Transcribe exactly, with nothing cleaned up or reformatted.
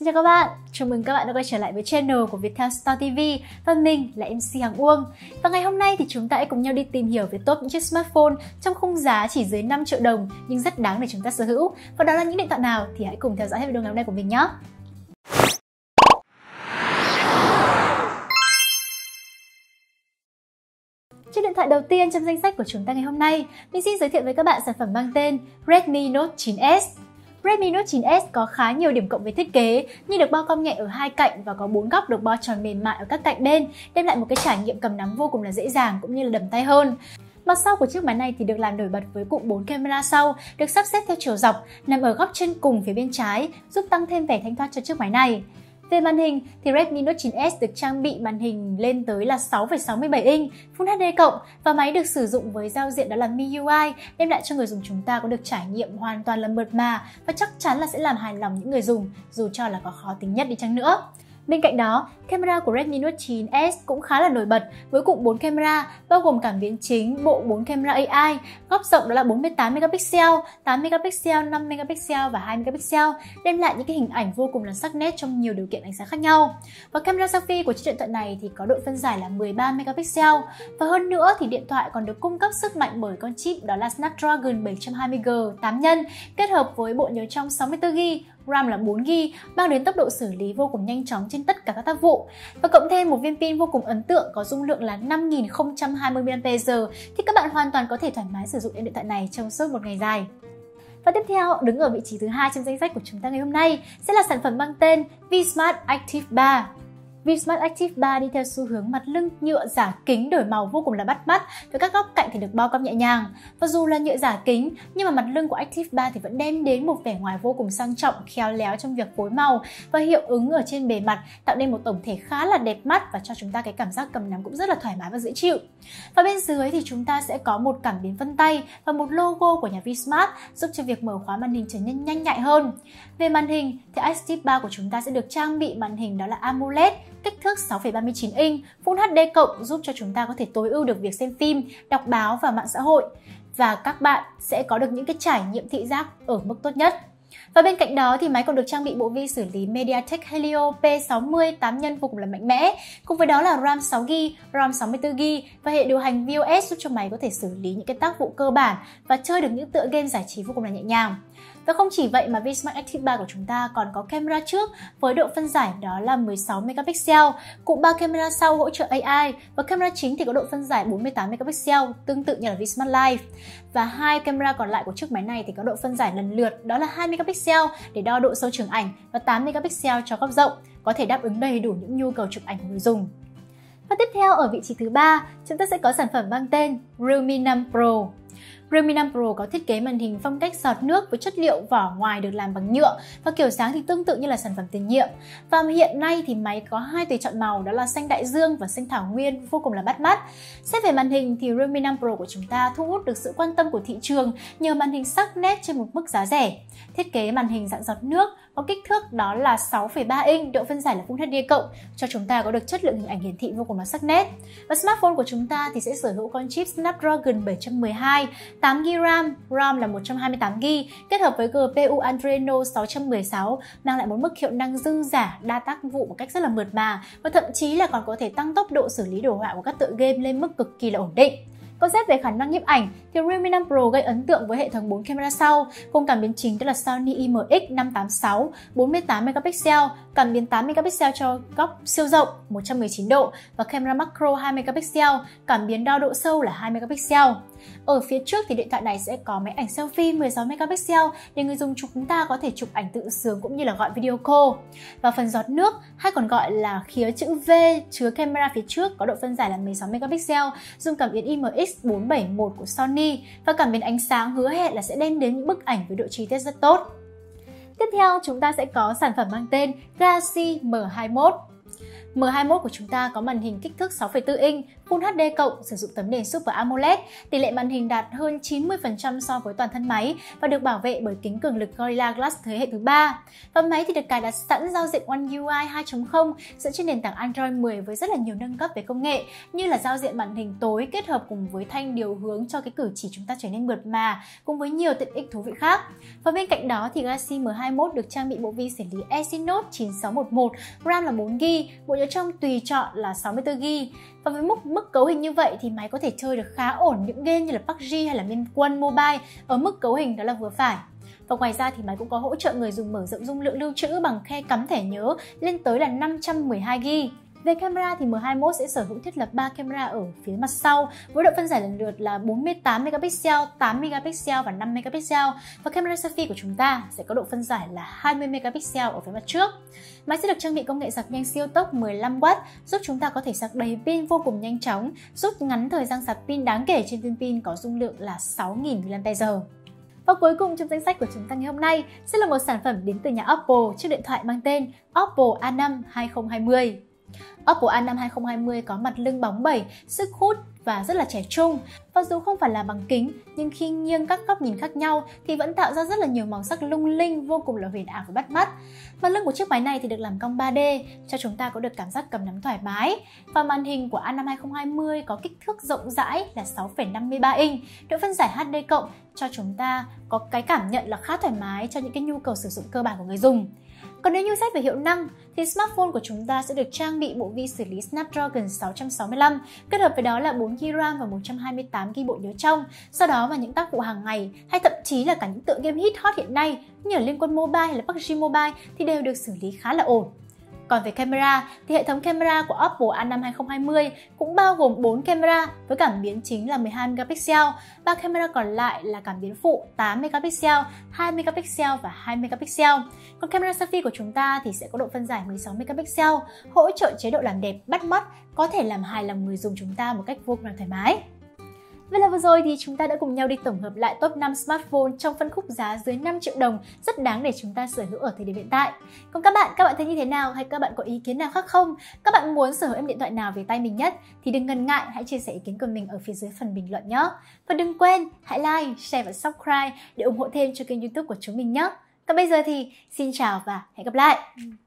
Xin chào các bạn, chào mừng các bạn đã quay trở lại với channel của Viettel Store ti vi và mình là em xê Hằng Uông. Và ngày hôm nay thì chúng ta hãy cùng nhau đi tìm hiểu về top những chiếc smartphone trong khung giá chỉ dưới năm triệu đồng nhưng rất đáng để chúng ta sở hữu. Và đó là những điện thoại nào thì hãy cùng theo dõi hết video ngày hôm nay của mình nhé. Chiếc điện thoại đầu tiên trong danh sách của chúng ta ngày hôm nay, mình xin giới thiệu với các bạn sản phẩm mang tên Redmi Note chín S. Redmi Note chín S có khá nhiều điểm cộng về thiết kế, như được bao cong nhẹ ở hai cạnh và có bốn góc được bo tròn mềm mại ở các cạnh bên, đem lại một cái trải nghiệm cầm nắm vô cùng là dễ dàng cũng như là đầm tay hơn. Mặt sau của chiếc máy này thì được làm nổi bật với cụm bốn camera sau, được sắp xếp theo chiều dọc, nằm ở góc trên cùng phía bên trái, giúp tăng thêm vẻ thanh thoát cho chiếc máy này. Về màn hình thì Redmi Note chín S được trang bị màn hình lên tới là sáu phẩy sáu mươi bảy inch Full hát đê cộng và máy được sử dụng với giao diện đó là em i u i, đem lại cho người dùng chúng ta có được trải nghiệm hoàn toàn là mượt mà và chắc chắn là sẽ làm hài lòng những người dùng dù cho là có khó tính nhất đi chăng nữa. Bên cạnh đó, camera của Redmi Note chín S cũng khá là nổi bật với cụm bốn camera, bao gồm cảm biến chính, bộ bốn camera a i, góc rộng đó là bốn mươi tám megapixel, tám megapixel, năm megapixel và hai megapixel, đem lại những cái hình ảnh vô cùng là sắc nét trong nhiều điều kiện ánh sáng khác nhau. Và camera selfie của chiếc điện thoại này thì có độ phân giải là mười ba megapixel, và hơn nữa thì điện thoại còn được cung cấp sức mạnh bởi con chip đó là Snapdragon bảy trăm hai mươi G tám nhân kết hợp với bộ nhớ trong sáu mươi tư gi ga bai, RAM là bốn gi ga bai, mang đến tốc độ xử lý vô cùng nhanh chóng trên tất cả các tác vụ. Và cộng thêm một viên pin vô cùng ấn tượng có dung lượng là năm nghìn không trăm hai mươi mi-li-am-pe giờ thì các bạn hoàn toàn có thể thoải mái sử dụng điện thoại này trong suốt một ngày dài. Và tiếp theo, đứng ở vị trí thứ hai trong danh sách của chúng ta ngày hôm nay sẽ là sản phẩm mang tên V-Smart Active ba. V-Smart Active ba đi theo xu hướng mặt lưng nhựa giả kính đổi màu vô cùng là bắt mắt, với các góc cạnh thì được bo cong nhẹ nhàng. Và dù là nhựa giả kính nhưng mà mặt lưng của Active ba thì vẫn đem đến một vẻ ngoài vô cùng sang trọng, khéo léo trong việc phối màu và hiệu ứng ở trên bề mặt, tạo nên một tổng thể khá là đẹp mắt và cho chúng ta cái cảm giác cầm nắm cũng rất là thoải mái và dễ chịu. Và bên dưới thì chúng ta sẽ có một cảm biến vân tay và một logo của nhà V-Smart giúp cho việc mở khóa màn hình trở nên nhanh nhạy hơn. Về màn hình thì Active ba của chúng ta sẽ được trang bị màn hình đó là AMOLED kích thước sáu phẩy ba mươi chín inch Full hát đê cộng, giúp cho chúng ta có thể tối ưu được việc xem phim, đọc báo và mạng xã hội. Và các bạn sẽ có được những cái trải nghiệm thị giác ở mức tốt nhất. Và bên cạnh đó thì máy còn được trang bị bộ vi xử lý MediaTek Helio P sáu mươi tám nhân vô cùng là mạnh mẽ. Cùng với đó là RAM sáu gi ga bai, ROM sáu mươi tư gi ga bai và hệ điều hành vê o ét giúp cho máy có thể xử lý những cái tác vụ cơ bản và chơi được những tựa game giải trí vô cùng là nhẹ nhàng. Và không chỉ vậy mà V-Smart Active ba của chúng ta còn có camera trước với độ phân giải đó là mười sáu megapixel, cụm ba camera sau hỗ trợ a i và camera chính thì có độ phân giải bốn mươi tám megapixel tương tự như là V-Smart Live. Và hai camera còn lại của chiếc máy này thì có độ phân giải lần lượt đó là hai megapixel để đo độ sâu trường ảnh và tám megapixel cho góc rộng, có thể đáp ứng đầy đủ những nhu cầu chụp ảnh của người dùng. Và tiếp theo ở vị trí thứ ba, chúng ta sẽ có sản phẩm mang tên Realme năm Pro. Realme năm Pro có thiết kế màn hình phong cách giọt nước với chất liệu vỏ ngoài được làm bằng nhựa và kiểu dáng thì tương tự như là sản phẩm tiền nhiệm. Và hiện nay thì máy có hai tùy chọn màu đó là xanh đại dương và xanh thảo nguyên vô cùng là bắt mắt. Xét về màn hình thì Realme năm Pro của chúng ta thu hút được sự quan tâm của thị trường nhờ màn hình sắc nét trên một mức giá rẻ. Thiết kế màn hình dạng giọt nước có kích thước đó là sáu phẩy ba inch, độ phân giải là Full hát đê cộng cho chúng ta có được chất lượng hình ảnh hiển thị vô cùng là sắc nét. Và smartphone của chúng ta thì sẽ sở hữu con chip Snapdragon bảy trăm mười hai, tám gi ga bai RAM, ROM là một trăm hai mươi tám gi ga bai kết hợp với giê pê u Adreno sáu trăm mười sáu, mang lại một mức hiệu năng dư giả, đa tác vụ một cách rất là mượt mà và thậm chí là còn có thể tăng tốc độ xử lý đồ họa của các tựa game lên mức cực kỳ là ổn định. Còn xét về khả năng nhiếp ảnh thì Realme năm Pro gây ấn tượng với hệ thống bốn camera sau, cùng cảm biến chính đó là Sony i em ích năm tám sáu bốn mươi tám megapixel, cảm biến tám megapixel cho góc siêu rộng một trăm mười chín độ và camera macro hai megapixel, cảm biến đo độ sâu là hai megapixel. Ở phía trước thì điện thoại này sẽ có máy ảnh selfie mười sáu megapixel để người dùng chúng ta có thể chụp ảnh tự sướng cũng như là gọi video call. Và phần giọt nước hay còn gọi là khía chữ V chứa camera phía trước có độ phân giải là mười sáu megapixel, dùng cảm biến i em ích bốn bảy một của Sony và cảm biến ánh sáng hứa hẹn là sẽ đem đến những bức ảnh với độ chi tiết rất tốt. Tiếp theo chúng ta sẽ có sản phẩm mang tên Galaxy M hai mươi mốt. M hai mốt của chúng ta có màn hình kích thước sáu phẩy bốn inch, Full hát đê cộng, sử dụng tấm nền Super AMOLED, tỷ lệ màn hình đạt hơn chín mươi phần trăm so với toàn thân máy và được bảo vệ bởi kính cường lực Gorilla Glass thế hệ thứ ba. Và máy thì được cài đặt sẵn giao diện One U I hai chấm không dựa trên nền tảng Android mười với rất là nhiều nâng cấp về công nghệ, như là giao diện màn hình tối kết hợp cùng với thanh điều hướng cho cái cử chỉ chúng ta trở nên mượt mà, cùng với nhiều tiện ích thú vị khác. Và bên cạnh đó thì Galaxy M hai mốt được trang bị bộ vi xử lý Exynos chín sáu một một, RAM là bốn gi ga bai, bộ nhớ trong tùy chọn là sáu mươi tư gi ga bai. Và với mức mức cấu hình như vậy thì máy có thể chơi được khá ổn những game như là pê u bê giê hay là Liên Quân Mobile ở mức cấu hình đó là vừa phải. Và ngoài ra thì máy cũng có hỗ trợ người dùng mở rộng dung lượng lưu trữ bằng khe cắm thẻ nhớ lên tới là năm trăm mười hai gi ga bai. Về camera thì M hai mốt sẽ sở hữu thiết lập ba camera ở phía mặt sau với độ phân giải lần lượt là bốn mươi tám megapixel, tám megapixel và năm megapixel. Và camera selfie của chúng ta sẽ có độ phân giải là hai mươi megapixel ở phía mặt trước. Máy sẽ được trang bị công nghệ sạc nhanh siêu tốc mười lăm oát, giúp chúng ta có thể sạc đầy pin vô cùng nhanh chóng, rút ngắn thời gian sạc pin đáng kể trên viên pin có dung lượng là sáu nghìn mi li am pe giờ. Và cuối cùng trong danh sách của chúng ta ngày hôm nay sẽ là một sản phẩm đến từ nhà Oppo, chiếc điện thoại mang tên Oppo A năm hai không hai không. Oppo A năm hai không hai không có mặt lưng bóng bẩy, sức hút và rất là trẻ trung. Và dù không phải là bằng kính, nhưng khi nghiêng các góc nhìn khác nhau thì vẫn tạo ra rất là nhiều màu sắc lung linh, vô cùng là huyền ảo và bắt mắt. Và lưng của chiếc máy này thì được làm cong ba D, cho chúng ta có được cảm giác cầm nắm thoải mái. Và màn hình của A năm hai không hai không có kích thước rộng rãi là sáu phẩy năm mươi ba inch, độ phân giải hát đê cộng cho chúng ta có cái cảm nhận là khá thoải mái cho những cái nhu cầu sử dụng cơ bản của người dùng. Còn nếu như xét về hiệu năng thì smartphone của chúng ta sẽ được trang bị bộ vi xử lý Snapdragon sáu trăm sáu mươi lăm, kết hợp với đó là bốn gi ga bai RAM và một trăm hai mươi tám gi ga bai bộ nhớ trong. Sau đó mà những tác vụ hàng ngày hay thậm chí là cả những tựa game hit hot hiện nay như là Liên Quân Mobile hay là pê u bê giê Mobile thì đều được xử lý khá là ổn. Còn về camera thì hệ thống camera của Oppo A năm hai không hai không cũng bao gồm bốn camera với cảm biến chính là mười hai megapixel, ba camera còn lại là cảm biến phụ tám megapixel, hai megapixel và hai megapixel. Còn camera selfie của chúng ta thì sẽ có độ phân giải mười sáu megapixel, hỗ trợ chế độ làm đẹp bắt mắt, có thể làm hài lòng người dùng chúng ta một cách vô cùng thoải mái. Vậy là vừa rồi thì chúng ta đã cùng nhau đi tổng hợp lại top năm smartphone trong phân khúc giá dưới năm triệu đồng rất đáng để chúng ta sở hữu ở thời điểm hiện tại. Còn các bạn, các bạn thấy như thế nào hay các bạn có ý kiến nào khác không? Các bạn muốn sở hữu em điện thoại nào về tay mình nhất thì đừng ngần ngại hãy chia sẻ ý kiến của mình ở phía dưới phần bình luận nhé. Và đừng quên hãy like, share và subscribe để ủng hộ thêm cho kênh YouTube của chúng mình nhé. Còn bây giờ thì xin chào và hẹn gặp lại.